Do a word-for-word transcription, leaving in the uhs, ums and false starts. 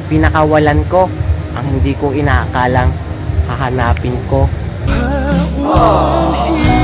pinakawalan ko ang hindi ko inaakalang hahanapin ko. Oh.